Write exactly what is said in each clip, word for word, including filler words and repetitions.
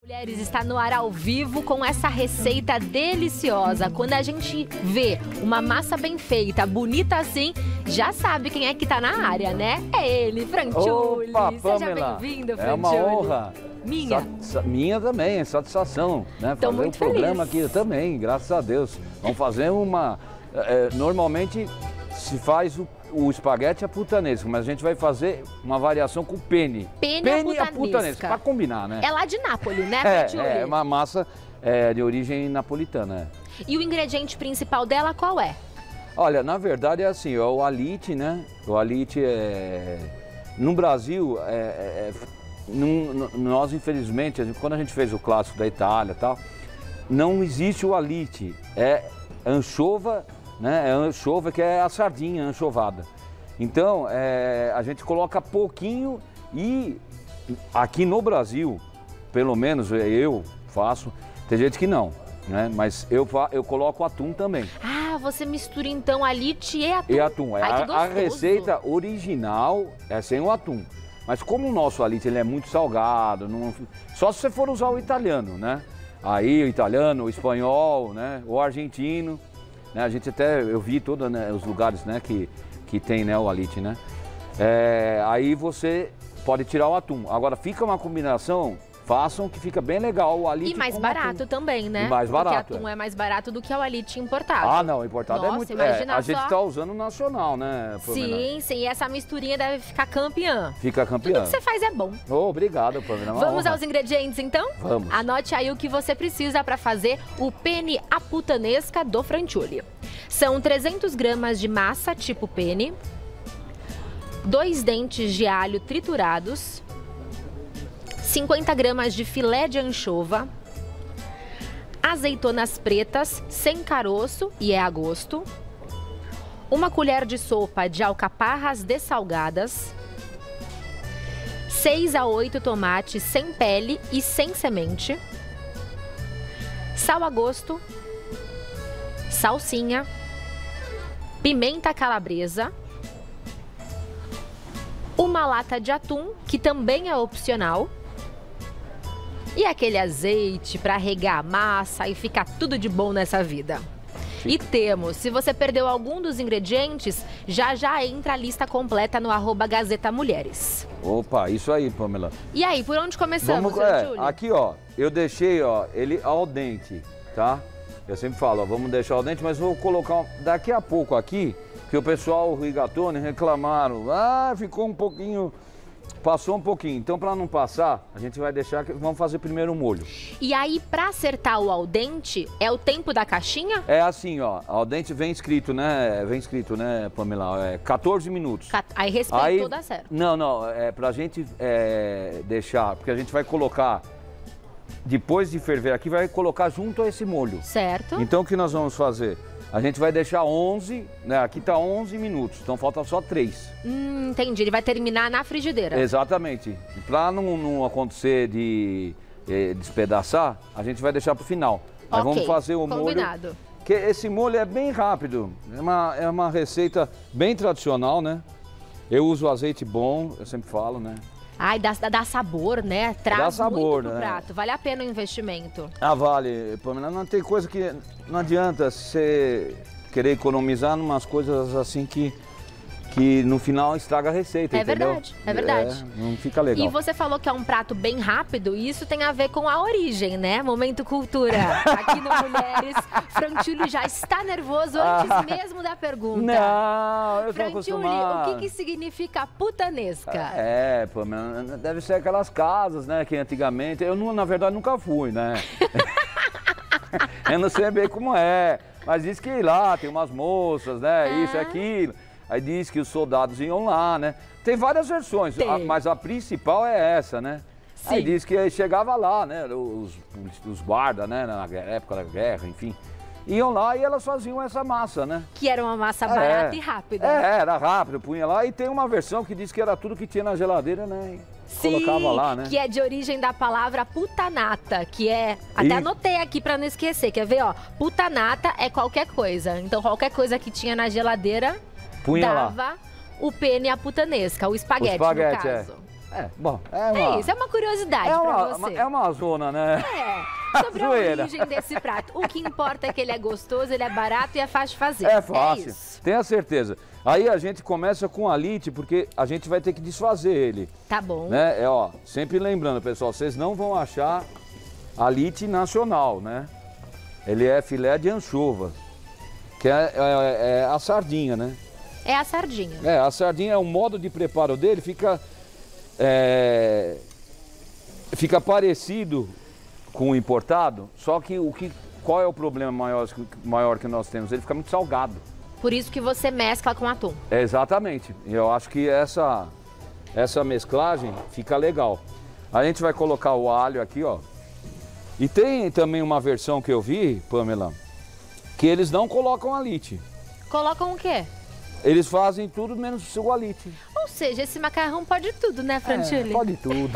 Mulheres está no ar ao vivo com essa receita deliciosa. Quando a gente vê uma massa bem feita, bonita assim, já sabe quem é que tá na área, né? É ele, Franciulli. Opa, Seja Pamela. bem-vindo, Franciulli. É uma honra. Minha? Sa minha também, satisfação, né? Tô fazer muito um programa feliz. aqui também, graças a Deus. Vamos fazer uma... É, normalmente se faz o, o espaguete à putanesca, mas a gente vai fazer uma variação com penne. Penne, Penne à à putanesca. putanesca, pra combinar, né? É lá de Nápoles, né, Franciulli? É, é uma massa é, de origem napolitana. É. E o ingrediente principal dela qual é? Olha, na verdade é assim, ó, o alite, né? O alite é... No Brasil, é, é, num, nós infelizmente, quando a gente fez o clássico da Itália e tal, não existe o alite, é anchova, né? É anchova que é a sardinha anchovada. Então, é, a gente coloca pouquinho e aqui no Brasil, pelo menos eu faço, tem gente que não, né? Mas eu, eu coloco atum também. Ah, você mistura então alite e atum. E atum. É, Ai, que a, a gostoso. receita original é sem o atum. Mas como o nosso alite ele é muito salgado, não, só se você for usar o italiano, né? Aí o italiano, o espanhol, né? O argentino, né? A gente até, eu vi todos, né, os lugares, né, que, que tem, né, o alite, né? É, aí você pode tirar o atum. Agora fica uma combinação, façam que fica bem legal o alite. E mais com barato atum. também, né? E mais barato. Porque atum é. é mais barato do que o alite importado. Ah, não, importado Nossa, é muito... imagina É, a gente só. está usando o nacional, né, Pamela? Sim, sim, e essa misturinha deve ficar campeã. Fica campeã. Tudo que você faz é bom. Oh, obrigado, Pamela. É uma Vamos honra. aos ingredientes, então? Vamos. Anote aí o que você precisa para fazer o penne à putanesca do Franciulli. São trezentas gramas de massa tipo penne, dois dentes de alho triturados, cinquenta gramas de filé de anchova, azeitonas pretas sem caroço e é a gosto, uma colher de sopa de alcaparras dessalgadas, seis a oito tomates sem pele e sem semente, sal a gosto, salsinha, pimenta calabresa, uma lata de atum, que também é opcional, e aquele azeite para regar a massa e ficar tudo de bom nessa vida. E temos, se você perdeu algum dos ingredientes, já já entra a lista completa no arroba Gazeta Mulheres. Opa, isso aí, Pamela. E aí, por onde começamos, Vamos, é, Franciulli? aqui, ó, eu deixei, ó, ele ao dente, tá? Eu sempre falo, ó, vamos deixar ao dente, mas vou colocar um, daqui a pouco aqui, que o pessoal, o rigatone, reclamaram, ah, ficou um pouquinho, passou um pouquinho. Então, para não passar, a gente vai deixar, vamos fazer primeiro o molho. E aí, para acertar o al dente, é o tempo da caixinha? É assim, ó, ao dente vem escrito, né, vem escrito, né, Pamela, é quatorze minutos. Aí respeitou, Aí, dá certo. Não, não, é pra gente é, deixar, porque a gente vai colocar, depois de ferver aqui, vai colocar junto a esse molho. Certo. Então, o que nós vamos fazer? A gente vai deixar onze, né, aqui tá onze minutos, então falta só três. Hum, entendi, ele vai terminar na frigideira. Exatamente. Pra não, não acontecer de eh, despedaçar, a gente vai deixar pro final. Mas Ok, vamos fazer o molho. combinado. Que esse molho é bem rápido, é uma, é uma receita bem tradicional, né? Eu uso azeite bom, eu sempre falo, né? Ai, dá, dá sabor, né? Traz Dá sabor, muito pro né? prato. Vale a pena o investimento. Ah, vale, Pamela, não tem coisa que... Não adianta você querer economizar em umas coisas assim que, que no final estraga a receita, É entendeu? verdade, é verdade. É, não fica legal. E você falou que é um prato bem rápido e isso tem a ver com a origem, né? Momento Cultura. Aqui no Mulheres, Franciulli já está nervoso antes Ah. mesmo da pergunta. Não, eu tô Franciulli, acostumado. o que, que significa putanesca? É, pô, deve ser aquelas casas, né, que antigamente... Eu, não, na verdade, nunca fui, né? Eu não sei bem como é, mas diz que lá tem umas moças, né, É. isso e aquilo. Aí diz que os soldados iam lá, né? Tem várias versões, Tem. a- mas a principal é essa, né? Sim. Aí diz que chegava lá, né, os, os guardas, né, na época da guerra, enfim. Iam lá e elas faziam essa massa, né? Que era uma massa É. barata e rápida. É, era rápido, punha lá. E tem uma versão que diz que era tudo que tinha na geladeira, né? E Sim, colocava lá, né? que é de origem da palavra putanata, que é... Até E- anotei aqui pra não esquecer, quer ver, ó? Putanata é qualquer coisa. Então, qualquer coisa que tinha na geladeira, Punha lá. dava o penne à putanesca, o espaguete, O espaguete, no é. caso. É, bom, é uma... É isso, é uma curiosidade é pra uma, você. É uma zona, né? É, sobre a Zoeira. origem desse prato. O que importa é que ele é gostoso, ele é barato e é fácil de fazer. É fácil, É isso. tenha certeza. Aí a gente começa com alite, porque a gente vai ter que desfazer ele. Tá bom. Né? É, ó, sempre lembrando, pessoal, vocês não vão achar alite nacional, né? Ele é filé de anchovas, que é, é, é a sardinha, né? É a sardinha. É, a sardinha, é o modo de preparo dele, fica, é, fica parecido com o importado, só que, o que qual é o problema maior, maior que nós temos? Ele fica muito salgado. Por isso que você mescla com atum. É, exatamente. E eu acho que essa, essa mesclagem fica legal. A gente vai colocar o alho aqui, ó. E tem também uma versão que eu vi, Pamela, que eles não colocam alite. Colocam o quê? Eles fazem tudo menos o alite. Ou seja, esse macarrão pode tudo, né, Franciulli? É, pode tudo.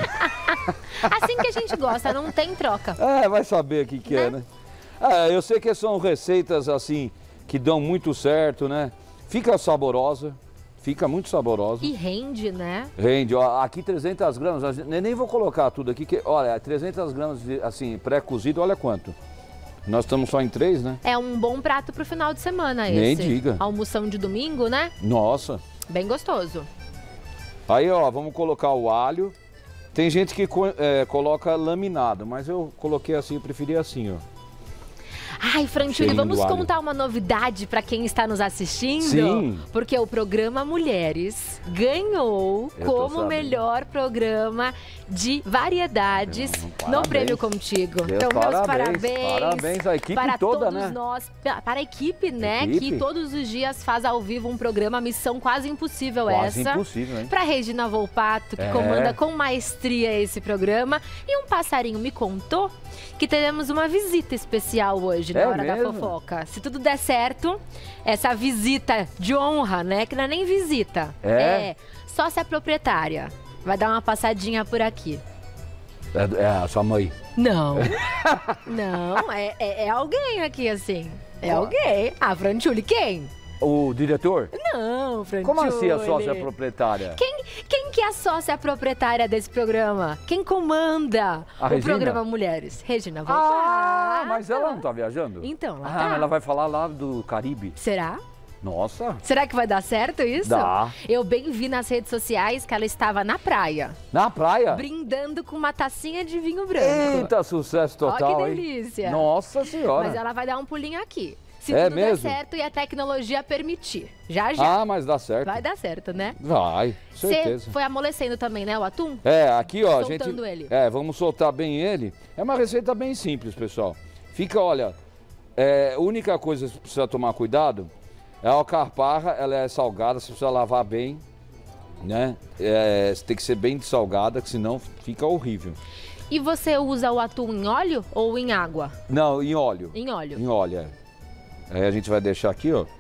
Assim que a gente gosta, não tem troca. É, vai saber o que, que é, né? É, eu sei que são receitas assim que dão muito certo, né? Fica saborosa, fica muito saborosa. E rende, né? Rende, ó, aqui trezentas gramas, eu nem vou colocar tudo aqui, que, olha, trezentas gramas de, assim, pré-cozido, olha quanto. Nós estamos só em três, né? É um bom prato pro final de semana esse. Nem diga. Almoção de domingo, né? Nossa. Bem gostoso. Aí, ó, vamos colocar o alho. Tem gente que é, coloca laminado, mas eu coloquei assim, eu preferi assim, ó. Ai, Franciulli, Cheirinho vamos do alho. contar uma novidade para quem está nos assistindo? Sim. Porque o programa Mulheres ganhou Eu tô como sabendo. melhor programa de variedades Não, no parabéns. Prêmio Contigo. Deus, Então, meus parabéns, parabéns. parabéns à equipe para toda, todos né? nós, para a equipe, né, Equipe. que todos os dias faz ao vivo um programa, missão quase impossível Quase essa. impossível, hein? Para Regina Volpato, que É. comanda com maestria esse programa. E um passarinho me contou que teremos uma visita especial hoje, na É hora mesmo? da fofoca. Se tudo der certo, essa visita de honra, né? Que não é nem visita. É? É sócia proprietária. Vai dar uma passadinha por aqui. É, é a sua mãe. Não. Não, é, é, é alguém aqui, assim. É alguém. Ah, Franciulli, quem? O diretor? Não, Franciulli. Como assim a sócia proprietária? Quem, quem que é a sócia proprietária desse programa? Quem comanda A o Regina? programa Mulheres? Regina Volpato. Ah, mas ela não tá viajando? Então, ela Ah, tá. ela vai falar lá do Caribe. Será? Nossa. Será que vai dar certo isso? Dá. Eu bem vi nas redes sociais que ela estava na praia, Na praia? brindando com uma tacinha de vinho branco. Eita, sucesso total, Ó, que hein? delícia. Nossa senhora. Mas ela vai dar um pulinho aqui. Se É tudo mesmo? der certo e a tecnologia permitir. Já, já. Ah, mas dá certo. Vai dar certo, né? Vai, certeza. Você foi amolecendo também, né, o atum? É, aqui ó, a gente... Soltando ele. É, vamos soltar bem ele. É uma receita bem simples, pessoal. Fica, olha, é, a única coisa que você precisa tomar cuidado é a alcaparra, ela é salgada, você precisa lavar bem, né? É, tem que ser bem salgada, que senão fica horrível. E você usa o atum em óleo ou em água? Não, em óleo. Em óleo. Em óleo, é. Aí a gente vai deixar aqui, ó.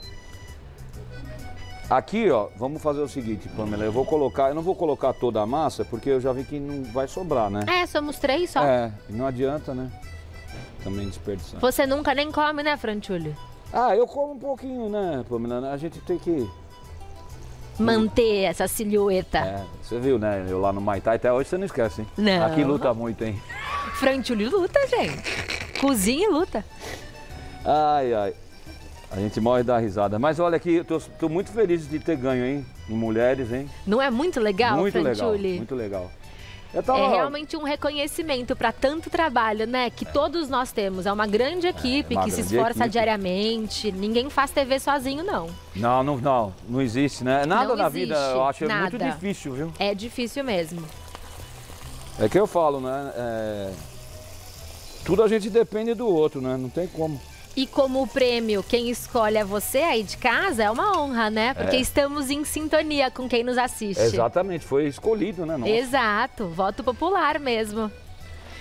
Aqui, ó, vamos fazer o seguinte, Pamela, eu vou colocar, eu não vou colocar toda a massa, porque eu já vi que não vai sobrar, né? É, somos três só. É, e não adianta, né? Também desperdiçar. Você nunca nem come, né, Franciulli? Ah, eu como um pouquinho, né, Pamela? A gente tem que... Manter essa silhueta. É, você viu, né? Eu lá no Muay Thai, até hoje você não esquece, hein? Não. Aqui luta muito, hein? Franciulli luta, gente. Cozinha e luta. Ai, ai. A gente morre da risada. Mas olha aqui, eu tô, tô muito feliz de ter ganho, hein? Em mulheres, hein? Não é muito legal, muito legal, Franciulli? muito legal. Eu tava... É realmente um reconhecimento para tanto trabalho, né? Que todos nós temos. É uma grande equipe uma que se grande esforça equipe. diariamente. Ninguém faz T V sozinho, não. Não, não, não, não existe, né? Nada Não na existe, vida, eu acho, é muito nada. difícil, viu? É difícil mesmo. É que eu falo, né? É... Tudo a gente depende do outro, né? Não tem como. E como o prêmio, quem escolhe é você aí de casa, é uma honra, né? Porque É. estamos em sintonia com quem nos assiste. Exatamente, foi escolhido, né? Nossa. Exato, voto popular mesmo.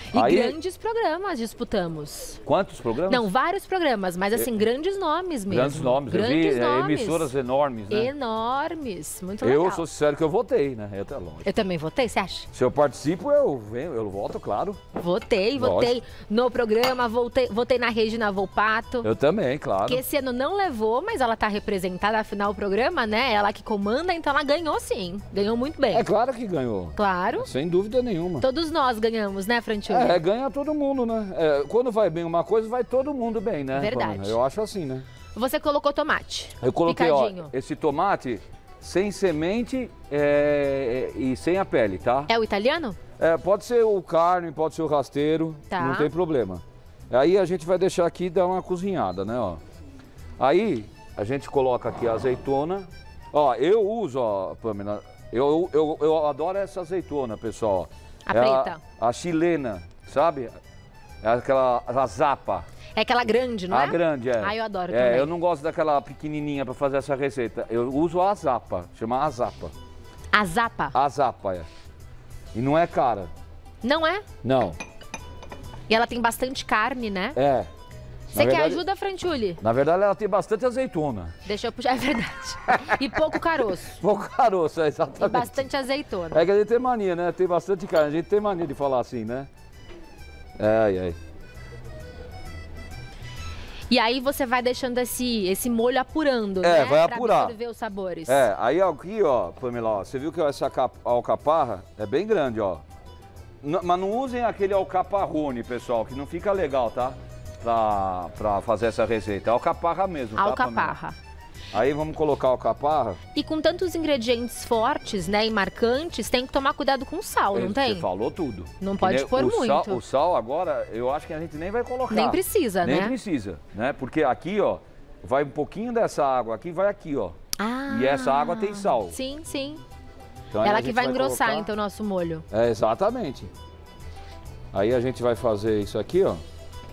E Aí, grandes programas disputamos. quantos programas? Não, vários programas, mas assim, grandes nomes mesmo. Grandes nomes, Grandes eu vi, é, nomes. emissoras enormes, né? Enormes, muito legal. Eu sou sincero que eu votei, né? Eu, até longe. Eu também votei, você acha? Se eu participo, eu venho, eu voto, claro. Votei, Lógico. votei no programa, votei, votei na Regina Volpato. Eu também, claro. Que esse ano não levou, mas ela tá representada, afinal, o programa, né? Ela que comanda, então ela ganhou sim. Ganhou muito bem. É claro que ganhou. Claro. Sem dúvida nenhuma. Todos nós ganhamos, né, Frantiúlio? É, ganha todo mundo, né? É, quando vai bem uma coisa, vai todo mundo bem, né? Verdade. Pamela? Eu acho assim, né? Você colocou tomate. Eu coloquei, ó, picadinho. esse tomate sem semente é, e sem a pele, tá? É o italiano? É, pode ser o carne, pode ser o rasteiro, Tá. não tem problema. Aí a gente vai deixar aqui e dar uma cozinhada, né, ó. Aí a gente coloca aqui a azeitona. Ó, eu uso, ó, Pamela, eu, eu, eu adoro essa azeitona, pessoal. A É preta. A, a chilena, sabe? É aquela a zapa. É aquela grande, não A é? grande, é. Ah, eu adoro é, também. eu não gosto daquela pequenininha para fazer essa receita. Eu uso a zapa, chama a zapa. A zapa? A zapa, é. E não é cara. Não é? Não. E ela tem bastante carne, né? É. Você Na quer verdade- ajuda, Frantiúlio? Na verdade, ela tem bastante azeitona. Deixa eu puxar, é verdade. E pouco caroço. Pouco caroço, é, E exatamente. bastante azeitona. É que a gente tem mania, né? Tem bastante carne. A gente tem mania de falar assim, né? Ai, ai. E aí você vai deixando esse, esse molho apurando, É, né? vai pra apurar. absorver os sabores. É, aí aqui, ó, Pamela, ó, você viu que essa cap- alcaparra é bem grande, ó. N- mas não usem aquele alcaparrone, pessoal, que não fica legal, tá? Pra, pra fazer essa receita. É alcaparra mesmo, tá, Alcaparra. Pamela? Aí vamos colocar a alcaparra. E com tantos ingredientes fortes, né, e marcantes, tem que tomar cuidado com o sal, não Você tem? falou tudo. Não Que pode nem pôr o muito. Sal, o sal agora, eu acho que a gente nem vai colocar. Nem precisa, Nem né? precisa, né? Porque aqui, ó, vai um pouquinho dessa água aqui, vai aqui, ó. Ah, E essa água tem sal. Sim, sim. Então, aí a Ela que gente vai engrossar, colocar- então, o nosso molho. É, exatamente. Aí a gente vai fazer isso aqui, ó.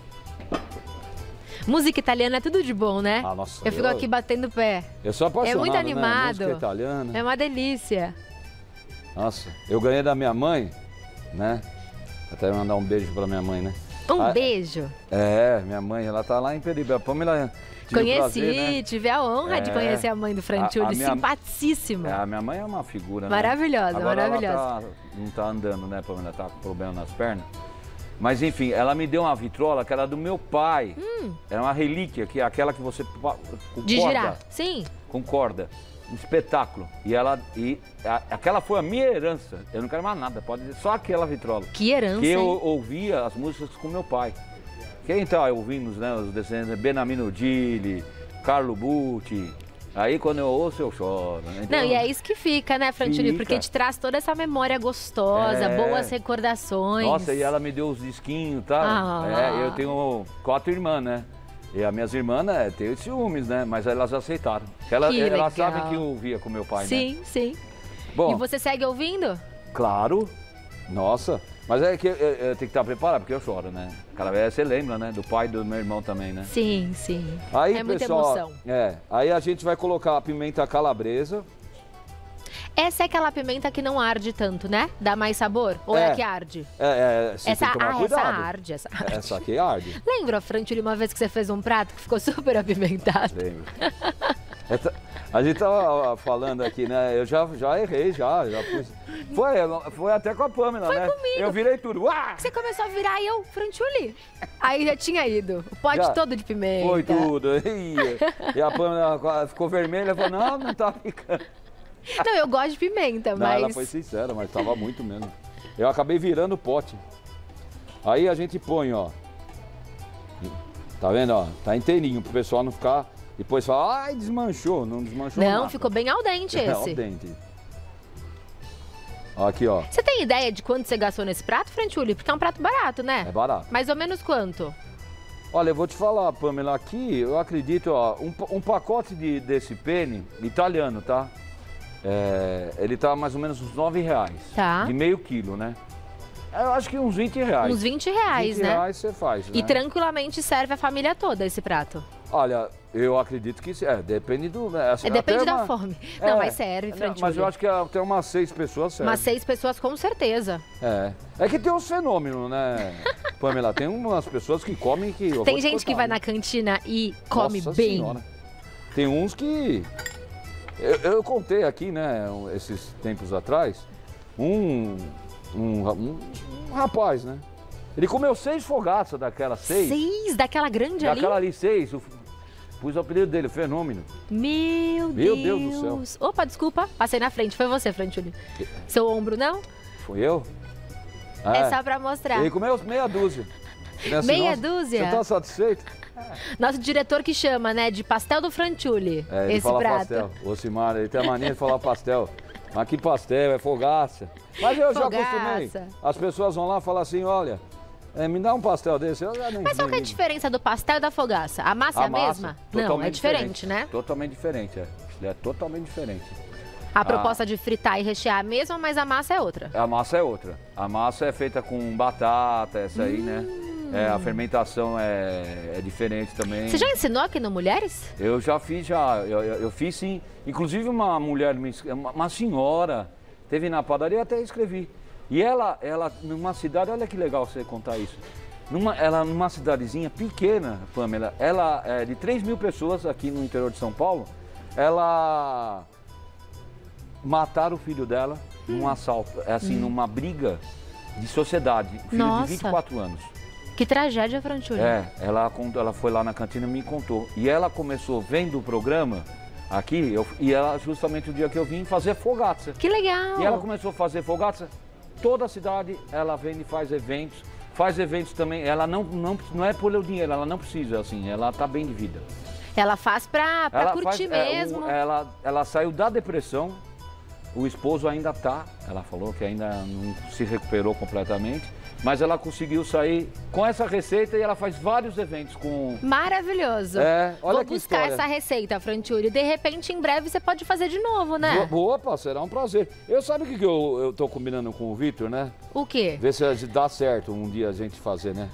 Música italiana é tudo de bom, né? Ah, nossa, eu fico eu- aqui batendo pé. Eu sou apaixonado, É muito né? animado. Música italiana. É uma delícia. Nossa, eu ganhei da minha mãe, né? Até mandar um beijo pra minha mãe, né? Um Ah, beijo. É, minha mãe, ela tá lá em Peribel. Pamela, tive o Conheci, prazer, né? tive a honra de É. conhecer a mãe do Frantiúlio, A- a minha- simpaticíssima. É, a minha mãe é uma figura, né? Maravilhosa, Agora maravilhosa. Ela tá- não tá andando, né, Pamela? Tá com problema nas pernas. Mas enfim, ela me deu uma vitrola que era do meu pai. Hum. Era uma relíquia, que é aquela que você pa- com De corda, girar. Sim. com corda. Um espetáculo. E ela e a- aquela foi a minha herança. Eu não quero mais nada, pode dizer, só aquela vitrola. Que herança, Que eu hein? ouvia as músicas com meu pai. Quem tá ouvindo, né, os desenhos, Benamino Gili, Carlo Bucci. Aí quando eu ouço, eu choro. Né? Então, Não, e é isso que fica, né, Frantiúlio? Fica. Porque te traz toda essa memória gostosa, É. boas recordações. Nossa, e ela me deu os disquinhos, tá? Ah. É, eu tenho quatro irmãs, né? E as minhas irmãs, né, têm ciúmes, né? Mas elas aceitaram. Porque Ela, Que elas legal. sabem que eu ouvia com meu pai, né? Sim, sim. Bom, E você segue ouvindo? claro. Nossa. Mas é que eu, eu tenho que estar preparado, porque eu choro, né? Cada vez você lembra, né? Do pai e do meu irmão também, né? Sim, sim. Aí, é muita pessoal, emoção. É, aí a gente vai colocar a pimenta calabresa. Essa é aquela pimenta que não arde tanto, né? Dá mais sabor? Ou é, É. a que arde? É, é, você essa, tem que tomar ah, cuidado. essa arde, essa arde. Essa aqui arde. Lembra, Frantiúlio, uma vez que você fez um prato que ficou super apimentado? Lembro. Essa- A gente tava falando aqui, né? Eu já, já errei, já. já pus... foi, foi até com a Pamela, Foi né? comigo. Eu virei tudo. Uá! Você começou a virar e eu, Frantiúlio. Aí já tinha ido. O pote Já. todo de pimenta. Foi tudo. Ih, E a Pamela ficou vermelha e falou, não, não tá ficando. Não, eu gosto de pimenta, Não, mas... ela foi sincera, mas tava muito mesmo. Eu acabei virando o pote. Aí a gente põe, ó. Tá vendo, ó? Tá inteirinho, pro pessoal não ficar... Depois fala, ai, desmanchou. Não desmanchou Não, nada. ficou bem al dente É, esse. al dente. Ó, aqui, ó. Você tem ideia de quanto você gastou nesse prato, Frantiúlio? Porque é um prato barato, né? É barato. Mais ou menos quanto? Olha, eu vou te falar, Pamela, aqui eu acredito, ó, um, pa- um pacote de, desse penne, italiano, tá? É, ele tá mais ou menos uns nove reais. Tá. De meio quilo, né? Eu acho que uns vinte reais. Uns vinte reais, vinte né? reais você faz, E né? tranquilamente serve a família toda esse prato. Olha, Eu acredito que sim. É, depende do... Assim, É, depende da uma... fome. É, Não, mas serve, não, Frantiúlio. Mas eu acho que até umas seis pessoas serve. Umas seis pessoas, com certeza. É. É que tem uns fenômenos, né, Pamela? Tem umas pessoas que comem que... eu Tem vou te gente que contar, vai né? na cantina e come Nossa bem. Senhora. Tem uns que... Eu, eu contei aqui, né, esses tempos atrás, um, um, um, um rapaz, né? Ele comeu seis fogaças daquelas seis. Seis daquela grande ali? Daquela ali, seis. O, pus o apelido dele, Fenômeno. Meu, Meu Deus. Deus do céu. Opa, desculpa. Passei na frente. Foi você, Frantiúlio. Seu ombro, não? Foi eu? É, só pra mostrar. Ele comeu meia dúzia. Assim, Meia nossa, dúzia? Você tá satisfeito? Nosso diretor que chama, né, de pastel do Frantiúlio, É, ele esse fala prato. pastel. O Simar, ele tem a mania de falar pastel. Mas que pastel, é fogaça. Mas eu Fogaça. já acostumei. As pessoas vão lá e falam assim, olha, é, me dá um pastel desse. Eu já nem, Mas qual nem que é a ligo. diferença do pastel e da fogaça? A massa A é a massa, mesma? Não, totalmente é diferente, né? Totalmente diferente, é. É totalmente diferente. A proposta de fritar e rechear é a mesma, mas a massa é outra. A massa é outra. A massa é feita com batata, essa aí, né? É, a fermentação é, é diferente também. Você já ensinou aqui no Mulheres? Eu já fiz, já. Eu, eu, eu fiz sim. Inclusive uma mulher, me es- uma, uma senhora, teve na padaria, até escrevi. E ela, ela, numa cidade, olha que legal você contar isso. Numa, ela, numa cidadezinha pequena, Pamela, ela é de três mil pessoas aqui no interior de São Paulo, ela mataram o filho dela num assalto, é assim, numa briga de sociedade. O filho Nossa. de vinte e quatro anos. Que tragédia, Frantiúlio. É, ela, contou- ela foi lá na cantina e me contou. E ela começou vendo o programa aqui, eu- e ela, justamente o dia que eu vim, fazer fogaça. Que legal. E ela começou a fazer fogaça. Toda a cidade, ela vem e faz eventos. Faz eventos também. Ela não, não, não é por o dinheiro, ela não precisa, assim. Ela tá bem de vida. Ela faz pra, pra ela curtir faz, é, mesmo. o- ela, ela saiu da depressão. O esposo ainda tá. Ela falou que ainda não se recuperou completamente. Mas ela conseguiu sair com essa receita e ela faz vários eventos com... Maravilhoso. É, olha Vou que buscar história. essa receita, Frantiúlio. De repente, em breve, você pode fazer de novo, né? Boa, opa, será um prazer. Eu sabe o que que eu, eu tô combinando com o Vitor, né? O quê? Ver se dá certo um dia a gente fazer, né?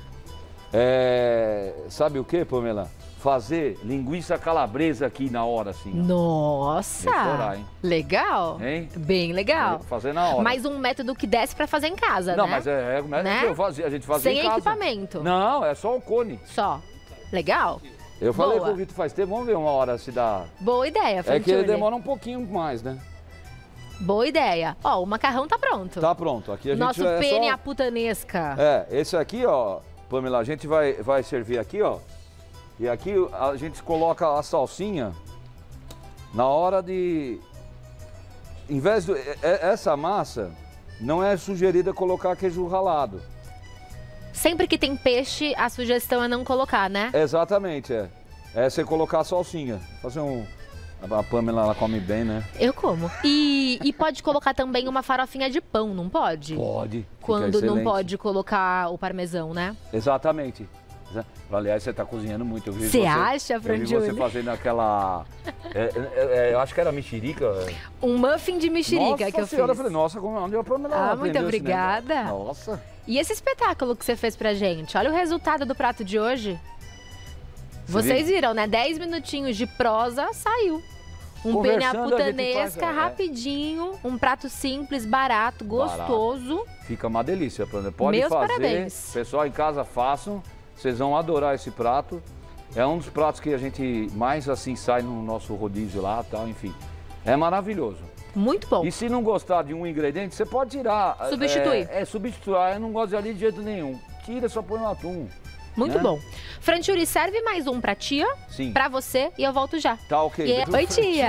É, sabe o que, Pamela? Fazer linguiça calabresa aqui na hora, assim. ó. Nossa! Ia chorar, hein? Legal. Hein? Bem legal. Fazer na hora. Mais um método que desse pra fazer em casa, Não, né? mas é, é, é Né? que eu fazia, a gente fazia Sem em casa. equipamento. Não, é só um cone. Só. Legal? Eu falei Boa. com o Vitor faz tempo, vamos ver uma hora se dá. Boa ideia, É Frantiúlio. que ele demora um pouquinho mais, né? Boa ideia. Ó, o macarrão tá pronto. Tá pronto. Aqui a Nosso gente é pene só... à putanesca. É, esse aqui, ó, Pamela, a gente vai, vai servir aqui, ó. E aqui a gente coloca a salsinha na hora de... Em vez de... Essa massa não é sugerida colocar queijo ralado. Sempre que tem peixe, a sugestão é não colocar, né? Exatamente, é. É você colocar a salsinha. Fazer um... A Pamela, ela come bem, né? Eu como. E, e pode colocar também uma farofinha de pão, não pode? Pode. Fica Quando não excelente. pode colocar o parmesão, né? Exatamente. Aliás, você está cozinhando muito. Eu vi Você você acha, Eu vi Frantiúlio? você fazendo aquela... é, é, é, eu acho que era mexerica. Um muffin de mexerica Nossa que eu senhora, eu fiz. falei, nossa, como, onde eu Pamela Ah, aprendeu muito esse negócio? obrigada. Nossa. E esse espetáculo que você fez pra gente? Olha o resultado do prato de hoje. Você Vocês viu? viram, né? Dez minutinhos de prosa, saiu. Um pene à Conversando, a gente putanesca, faz, é. rapidinho. Um prato simples, barato, gostoso. Fica uma delícia, Pamela. Pode Meus fazer. parabéns. Pessoal em casa, façam. Vocês vão adorar esse prato. É um dos pratos que a gente mais assim sai no nosso rodízio lá, tal, enfim. É maravilhoso. Muito bom. E se não gostar de um ingrediente, você pode tirar. Substituir. É, é substituir. Ah, eu não gosto de ali de jeito nenhum. Tira, só põe no atum. Muito né? bom. Frantiúlio, serve mais um pra tia, Sim. pra você e eu volto já. Tá ok. E- Oi, tia.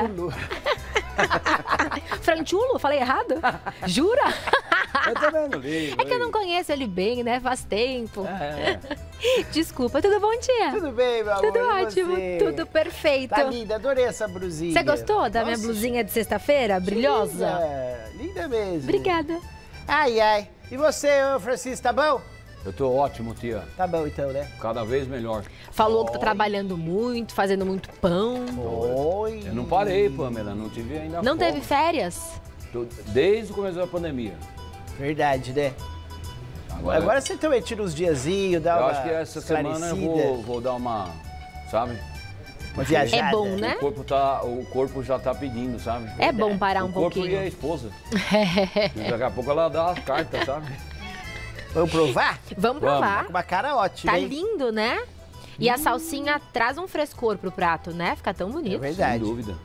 Frantiúlo? Falei errado? Jura? Eu também não ligo. É que eu não conheço ele bem, né? Faz tempo. É, Desculpa, tudo bom, tia? Tudo bem, meu amor? Tudo e ótimo, você? tudo perfeito. Tá linda, adorei essa blusinha. Você gostou da minha Nossa, blusinha de sexta-feira? Brilhosa? Linda, linda mesmo. Obrigada. Ai, ai. E você, ô Francisco, tá bom? Eu tô ótimo, tia. Tá bom então, né? Cada vez melhor. Falou que tá trabalhando muito, fazendo muito pão. Oi. Eu não parei, Pamela. Não tive ainda Não folga. teve férias? Tô- Desde o começo da pandemia. Verdade, né? Agora, Agora você também tira uns diazinhos, dá eu uma acho que essa semana eu esclarecida. vou, vou dar uma, sabe? Uma viajada. É bom, né? O corpo, tá, o corpo já tá pedindo, sabe? É bom parar um o corpo pouquinho. e a esposa. Daqui a pouco ela dá as cartas, sabe? Vamos provar? Vamos Vamos. provar. Com uma cara ótima, Tá hein? lindo, né? E a salsinha traz um frescor pro prato, né? Fica tão É bonito. verdade. Sem dúvida.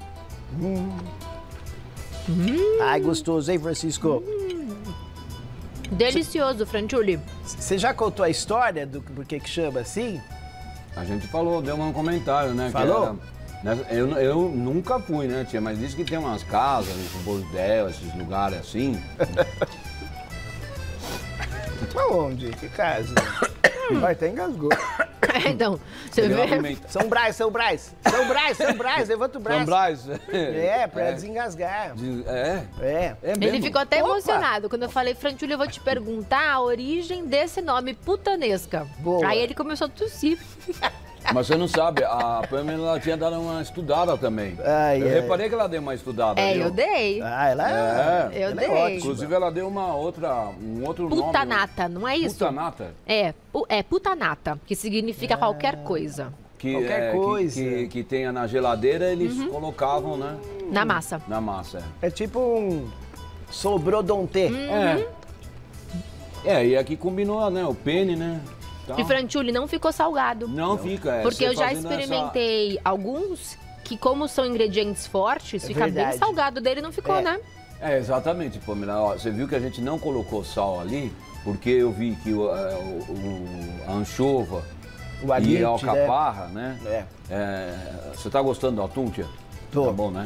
Ai, gostoso, hein, Francisco? Delicioso, Franciulli. Você já contou a história do porquê que chama assim? A gente falou, deu um comentário, né? que Falou? era- né, eu, eu nunca fui, né, tia? Mas disse que tem umas casas, um bordel, esses lugares assim. Aonde? Que casa? Vai, até engasgou. Então, você Ele vê? alimenta- São Brás, São Brás. São Brás, São Brás, levanta o braço. São Brás. É, pra É. desengasgar. De- É, É. é mesmo. Ele ficou até Opa! emocionado quando eu falei, Franciulli, eu vou te perguntar a origem desse nome, putanesca. Boa. Aí ele começou a tossir. Mas você não sabe, a Pamela ela tinha dado uma estudada também. Ai, eu ai. reparei que ela deu uma estudada. É, viu? eu dei. Ah, ela É. Eu ela é dei. ótima. Inclusive ela deu uma outra, um outro nome. Putanata, não é isso? Putanata. É, pu- é putanata, que significa qualquer coisa Que, Qualquer é, que- coisa. Que, que tenha na geladeira, eles Uhum. colocavam, né? na massa. Na massa. É tipo um sobrodonté. É. É, e aqui combinou, né? O pene, né? Tal. E Franciulli não ficou salgado. Não fica, é. Porque você eu já fazendo experimentei alguns que, como são ingredientes fortes, É fica bem verdade. salgado dele, não ficou, É. né? Essa... É, exatamente, Pamela. Ó, você viu que a gente não colocou sal ali, porque eu vi que o, é, o- o- a anchova O e alite, a alcaparra, né? É. É, você tá gostando do atum, tia? Tô. Tá bom, né?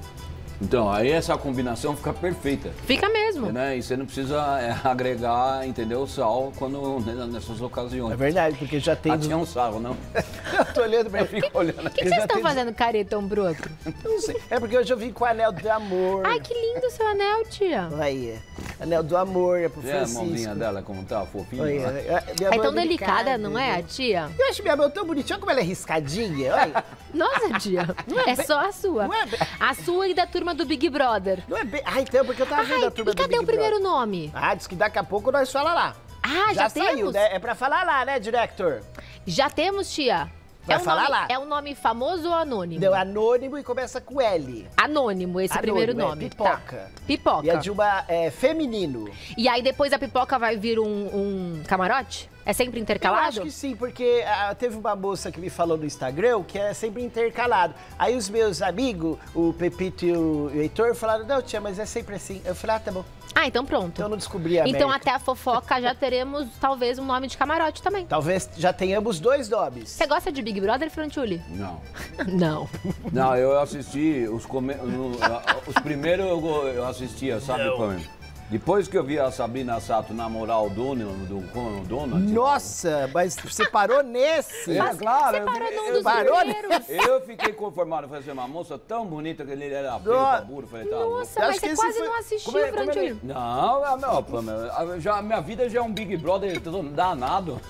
Então, aí essa combinação fica perfeita. Fica mesmo. Né? E você não precisa é, agregar, entendeu, sal quando, nessas ocasiões. É verdade, porque já tem... Ah, dos- tinha um sarro, não? Eu tô olhando pra Eu fico olhando O aqui. que, que Eu vocês já estão tenho- fazendo careta um pro outro? Não sei. É porque hoje eu vim com o anel do amor. Ai, que lindo o seu anel, tia. Aí, anel do amor, é pro Vê a mãozinha Francisco. dela como tá, fofinha. Olha, lá. é, minha É mão tão delicada, não é, né? tia? Eu acho minha mão tão bonitinha, olha como ela é riscadinha, olha. Nossa, tia. É só a sua. Não é bem- A sua e da turma do Big Brother. Não é bem... Ah, então, porque eu tava vendo Ai, a turma e cadê do Big o primeiro Brother. nome? Ah, diz que daqui a pouco nós fala lá. Ah, já, saiu, temos? né? É pra falar lá, né, diretor? Já temos, tia. Vai é um falar nome, lá? É um nome famoso ou anônimo? Deu anônimo e começa com L. Anônimo, esse Anônimo, primeiro é, nome. pipoca. Tá. Pipoca. E é de uma é, feminino. E aí depois a pipoca vai vir um, um camarote? É sempre Eu intercalado? acho que sim, porque ah, teve uma moça que me falou no Instagram que é sempre intercalado. Aí os meus amigos, o Pepito e o Heitor, falaram, não, tia, mas é sempre assim. Eu falei, ah, tá bom. Ah, então pronto. Então eu não descobri a Então América. até a fofoca já teremos talvez um nome de camarote também. Talvez já tenhamos dois nomes. Você gosta de Big Brother, Franciulli? Não. Não. Não, eu assisti os, come... no- os primeiros eu, go- eu assistia, sabe, Pamela? Depois que eu vi a Sabrina Sato namorar o dono do, do Donald. Nossa, mas você parou nesse. É, claro. eu Você parou fiquei- num eu- dos parou, né? primeiros. Eu fiquei conformado, falei assim, uma moça tão bonita que ele era feio, Nossa. baburo, falei, tá louco. Nossa, Eu mas acho que você esse quase foi- não assistiu, como é- como Franciulli. ele- Não, ah, não, Pamela, já, a minha vida já é um Big Brother todo danado.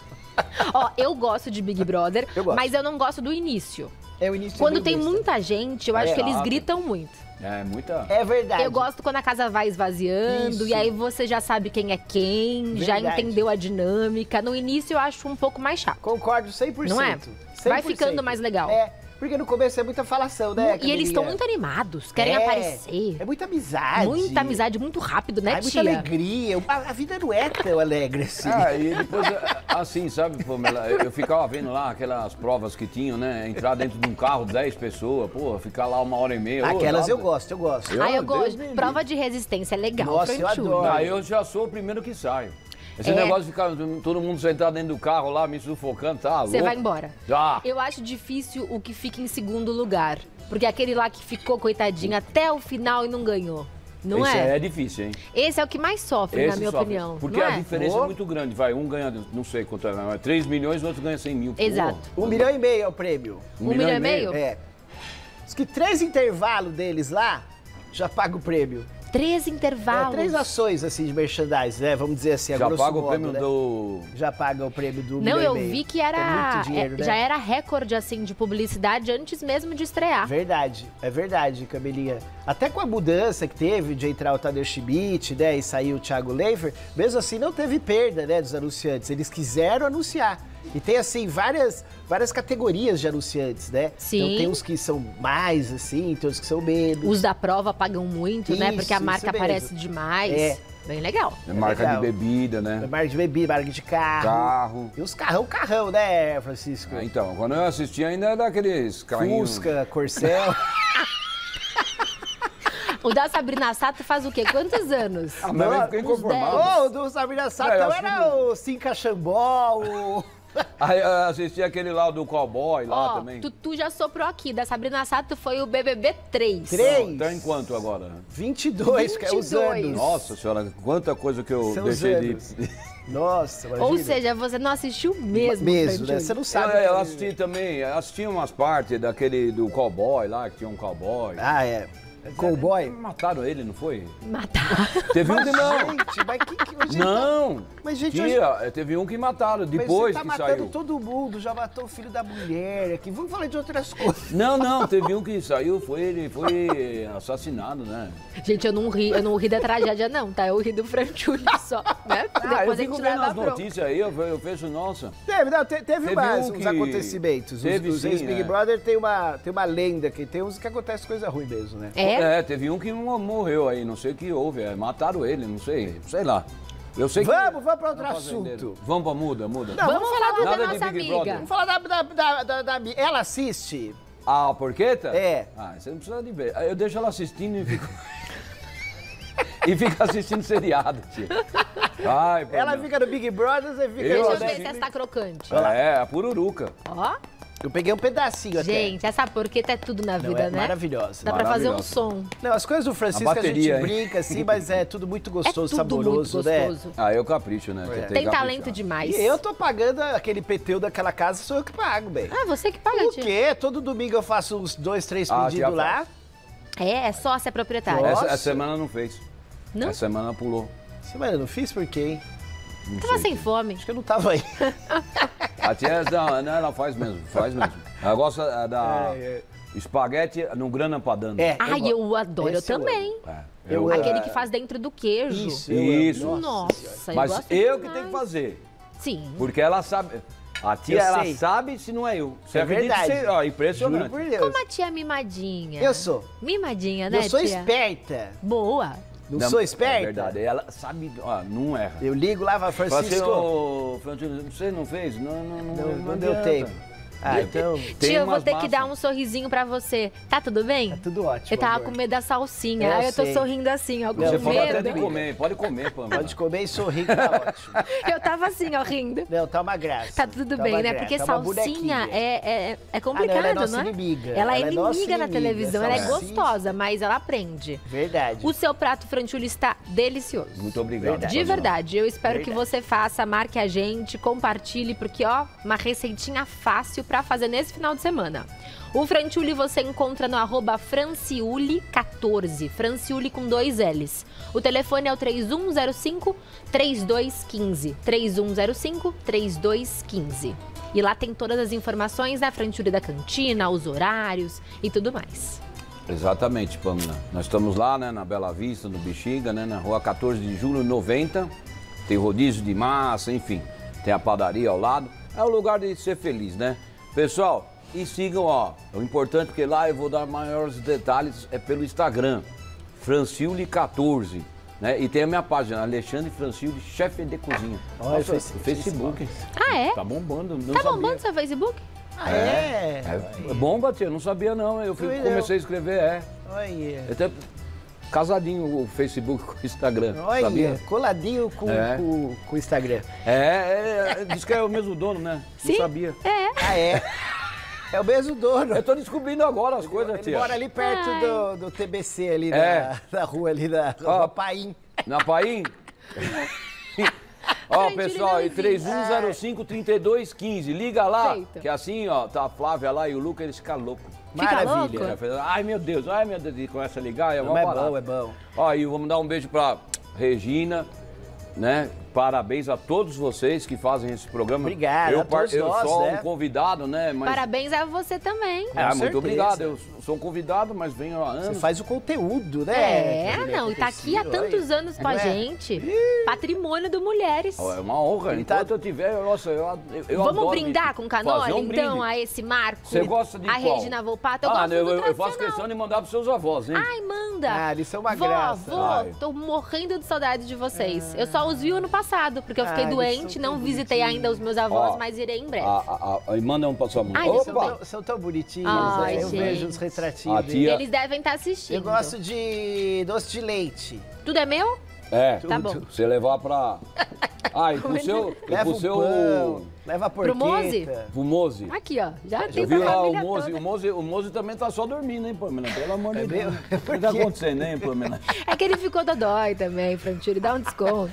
Ó, eu gosto de Big Brother, Eu gosto. mas eu não gosto do início. É o início Quando do tem besta. muita gente, eu acho É, que eles ah, gritam muito. É, muita... É verdade. Eu gosto quando a casa vai esvaziando Isso. e aí você já sabe quem é quem, já Verdade. entendeu a dinâmica. No início eu acho um pouco mais chato. Concordo cem por cento. Não é? Vai ficando mais legal. É, porque no começo é muita falação, né, E eles estão Camilinha? muito animados, querem É, aparecer. É muita amizade. Muita amizade, muito rápido, né, É muita tia? alegria. A, a vida não é tão alegre assim. Ah, e depois, assim, sabe, Pamela, eu eu ficava vendo lá aquelas provas que tinham, né? Entrar dentro de um carro, dez pessoas, pô, ficar lá uma hora e meia. ô, Aquelas eu nada. gosto, eu gosto. Eu- Ah, eu Deus gosto. me livre. Prova de resistência é legal, Nossa, eu Franciulli. adoro. Ah, eu já sou o primeiro que saio. Esse É. negócio de ficar todo mundo sentado dentro do carro lá, me sufocando, tá louco? Você vai embora. Já. Eu acho difícil o que fica em segundo lugar. Porque aquele lá que ficou, coitadinho, até o final e não ganhou. Não Esse é? é difícil, hein? Esse é o que mais sofre, na Esse minha sofre. opinião. Porque não a é? diferença Oh. é muito grande. Vai, um ganha, não sei quanto é, mas três milhões, o outro ganha cem mil. Pô, Exato. Um milhão e meio é o prêmio. Um milhão e meio? É. Diz que três intervalos deles lá já paga o prêmio. Três É, intervalos. três ações assim de merchandise, né? Vamos dizer assim, a Já grosso paga o modo, prêmio né? do... Já paga o prêmio do Não, milhão eu e meio. vi que É era. muito dinheiro, é, né? já era recorde, assim, de publicidade antes mesmo de estrear. Verdade, é verdade, Camilinha. Até com a mudança que teve de entrar o Tadeu Schmidt, né, e sair o Thiago Leifert, mesmo assim não teve perda, né, dos anunciantes. Eles quiseram anunciar. E tem, assim, várias, várias categorias de anunciantes, né? Sim. Então tem uns que são mais, assim, tem uns que são menos. Os da prova pagam muito, né? Isso, Porque a isso marca mesmo. aparece demais. É. Bem legal. É marca legal. de bebida, né? Marca de bebida, marca de carro. Carro. E os carrão, carrão, né, Francisco? Ah, então, quando eu assisti ainda era daqueles carrinhos... Fusca, Corcel. O da Sabrina Sato faz o quê? Quantos anos? Ah, mas eu fiquei Uns inconformado. dez. Ô, o do Sabrina Sato É, eu acho era que o Cinca Xambó, o... Aí eu assisti aquele lá do cowboy lá Ó, também. Tutu já soprou aqui. Da Sabrina Sato foi o B B B três. Três. Tá em quanto agora? vinte e dois, que é os vinte e dois. anos. Nossa senhora, quanta coisa que eu São os deixei anos. de... Nossa, imagina. Ou seja, você não assistiu mesmo. Mesmo, né? Fred. Você não Eu, sabe. eu assisti também, assisti umas partes daquele do cowboy lá, que tinha um cowboy. Ah, é. Cowboy? Mataram ele, não foi? Matar. Teve um que não. Gente, mas que... que hoje Não! Mas, gente, Tinha, teve um que mataram, Mas depois você tá que matando saiu. todo mundo, já matou o filho da mulher aqui. Vamos falar de outras coisas. Não, não, teve um que saiu, foi, ele foi assassinado, né? Gente, eu não ri, eu não ri da tragédia, não, tá? Eu ri do Franchuli só, né? Ah, eu Depois a fico gente vendo leva as a bronca. notícias aí, eu, eu penso, nossa. Teve, não, te- teve, Teve mais um uns que- acontecimentos. teve os os sim, ex-Big é. Brother tem uma, tem uma lenda, que tem uns que acontece coisa ruim mesmo, né? É? É, teve um que mo- morreu aí, não sei o que houve, é, mataram ele, não sei, sei lá. Eu sei que... Vamos, vamos para outro Não, fazendeiro. assunto. Vamos pra muda, muda. Não, Vamos falar da Nada de nossa Big amiga. Brother. Vamos falar da, da, da, da, da Mi- Ela assiste? Ah, a porqueta? É. Ah, você não precisa de ver. Eu deixo ela assistindo e fico... e fica assistindo seriado, tio. Ai, pô, Ela não. fica no Big Brother, você fica... Eu Deixa eu no- ver assisti- se essa tá crocante. É, a pururuca. Ó, Eu peguei um pedacinho até. gente, essa porqueta é tudo na Não, vida, é né? maravilhosa. Dá pra fazer um Maravilhosa. som. Não, as coisas do Francisco A a, gente bateria, hein? brinca assim, mas é tudo muito gostoso, é tudo saboroso, muito né? gostoso. Ah, eu capricho, né? É. Tem que Tem caprichar. talento demais. E eu tô pagando aquele P T U daquela casa, sou eu que pago, bem. Ah, você que paga, Por tia. quê? Todo domingo eu faço uns dois, três Ah, pedidos tia lá. faz. É, é sócia proprietária. Nossa. Essa, essa semana não fez. Não? Essa semana pulou. Semana, eu não fiz por quê, hein? Não Tava sei. sem fome. Acho que eu não tava aí. A tia, não, não, ela faz mesmo, faz mesmo. Ela gosta da É, espaguete no grana padano. É. Ai, gosto. eu adoro, eu Esse eu também. É, Eu eu- amo. Aquele que faz dentro do queijo. Isso, eu Isso. amo. Nossa, eu Mas gosto eu que demais. tenho que fazer. Sim. Porque ela sabe. A tia, Eu ela sei. sabe se não é eu. Você É acredita? verdade. Você, ó, Juro impressionante. por Deus. Como a tia mimadinha. Eu sou. Mimadinha, né, Eu sou tia? esperta. Boa. Não, sou É esperta? verdade. Ela sabe, ó, não erra. Eu ligo lá, vai, Fala assim, Francisco. ô, Francisco, você não fez? Não, não, não. Não, não deu adianta. tempo. Ah, então... Tem Tia, eu vou umas ter que massas. dar um sorrisinho pra você. Tá tudo bem? Tá tudo ótimo, Eu tava amor. com medo da salsinha. Eu Aí eu tô sei. sorrindo assim, ó, com Você Não, falou até medo. de comer, pode comer, Pamela. Pode comer e sorrir que tá ótimo. Eu tava assim, ó, rindo. Não, tá uma graça. Tá tudo Tá bem, uma né? graça, Porque tá uma salsinha bonequinha. é, é, é Ah, complicado, não, ela é nossa não é? inimiga. Ela é Ela é nossa inimiga na inimiga, televisão, ela é salsicha. gostosa, mas ela aprende. Verdade. O seu prato Franchuli está delicioso. Muito obrigado. Verdade. De Pamela. verdade, eu espero que Verdade. você faça, marque a gente, compartilhe, porque ó, uma receitinha fácil pra fazer nesse final de semana. O Franchuli você encontra no arroba franciuli quatorze, Franciuli com dois L's. O telefone é o três um zero cinco, três dois um cinco, três um zero cinco, três dois um cinco. E lá tem todas as informações da Franchuli da cantina, os horários e tudo mais. Exatamente, Pamela. Nós estamos lá, né, na Bela Vista, no Bexiga, né, na rua quatorze de julho, noventa. Tem rodízio de massa, enfim. Tem a padaria ao lado. É o lugar de ser feliz, né? Pessoal, e sigam, ó. O importante, porque lá eu vou dar maiores detalhes, é pelo Instagram. Franciuli quatorze. Né? E tem a minha página, Alexandre Franciuli, chefe de cozinha. Olha, Nossa, Face- Facebook. Ah, é? Tá bombando, não Tá sabia. bombando seu Facebook? Ah, é? É bomba, tia, não sabia não. Eu fui- Também comecei não. a escrever, é. Olha. Até casadinho o Facebook com o Instagram, Olha, sabia? coladinho com, É. com, com o Instagram. É, é, diz que é o mesmo dono, né? Sim. Não sabia. É. Ah, é? É o mesmo dono. Eu tô descobrindo agora as coisas, Ele tia. mora ali perto Ai. do, do T B C, ali É. da, da rua ali da Ó. Rua Paim. Na Paim? Ó, Gente, pessoal, ele e não três um zero cinco, três dois um cinco. Liga lá, Feito. que assim, ó, tá a Flávia lá e o Lucas, eles ficam loucos. Fica Maravilha. louco? Já fez, ai, meu Deus, ai, meu Deus, e começa a ligar, é Não, mó é barato. bom, é bom. Ó, e vamos dar um beijo pra Regina, né? Parabéns a todos vocês que fazem esse programa. Obrigado, eu, a todos eu nós, sou né? um convidado, né? Mas... Parabéns a você também. É, muito certeza. obrigado. Eu sou um convidado, mas venho há anos. Você faz o conteúdo, né? É, Aquele não, e tá aqui há acontecido, tantos olha. anos com a Não é? gente. Patrimônio do Mulheres. Ó, é uma honra. Ele tá- Enquanto eu tiver, nossa, eu, eu, eu Vamos adoro brindar com canola, fazer um então, brinde. a esse marco? Você gosta de A qual? Regina Volpato, eu ah, gosto eu, do eu, eu faço tradicional. questão de mandar pros seus avós, hein? Ai, manda. Ah, eles são uma Vó, graça. Vó, Vai. tô morrendo de saudade de vocês. Eu só os vi ano passado, porque eu fiquei Ah, eles doente, são não tão visitei bonitinhos. ainda os meus avós, Ó, mas irei em breve. A, a, a, a irmã não passou a mão. Ai, eles São Opa! tão, são tão bonitinhos, Ai, né? Eu gente. vejo os retratinhos A deles. tia- Eles devem estar assistindo. Eu gosto de doce de leite. Tudo é meu? É, Tá bom. você levar pra... Ah, e pro seu... E Leva pro o seu... pão, leva a Pro Mozi? porqueta. Pro Mozi. Aqui, ó. Já tem Eu vi pra lá o família Mozi, toda. o Mozi, o Mozi também tá só dormindo, hein, Pamela? Pelo amor de É Deus. meu? O que tá acontecendo, hein, Pamela? É que ele ficou dodói também, Franchuri, dá um desconto.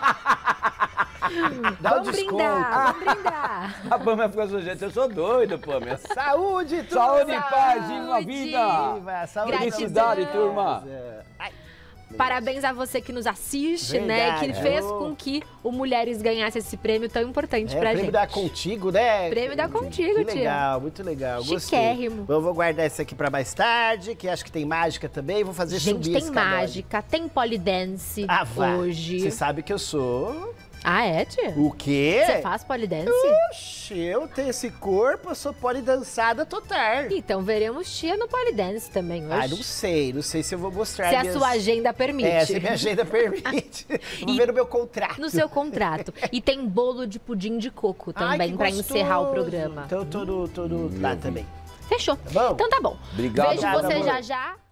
Dá um vamos desconto. brindar, vamos brindar. A Pamela ficou assim, gente, eu sou doido, Pamela. Saúde, turma! Saúde e paz e uma Saúde. vida. Viva, saúde Gratidão. Felicidade, turma. Ai, Parabéns a você que nos assiste, né? Verdade. Que fez É. com que o Mulheres ganhasse esse prêmio tão importante é, pra prêmio gente. da Contigo, né? Prêmio da Contigo, Que tia. legal, muito legal. Gostei. Chiquérrimo. Eu vou guardar esse aqui pra mais tarde, que acho que tem mágica também. Vou fazer Gente, subir tem esse canole. mágica, tem polidense Ah, vá. hoje. Você sabe que eu sou... Ah, é, tia? O quê? Você faz polidense? Oxe, eu tenho esse corpo, eu sou polidançada total. Então veremos tia no polidense também hoje. Ah, não sei, não sei se eu vou mostrar. Se a minhas- sua agenda permite. É, se minha agenda permite. Vou E- ver no meu contrato. No seu contrato. E tem bolo de pudim de coco Ai, também que pra gostoso. encerrar o programa. Então eu tô, no, tô no- lá também. Fechou. bom? Então tá bom. Obrigado. Vejo Obrigado, você amor. já já.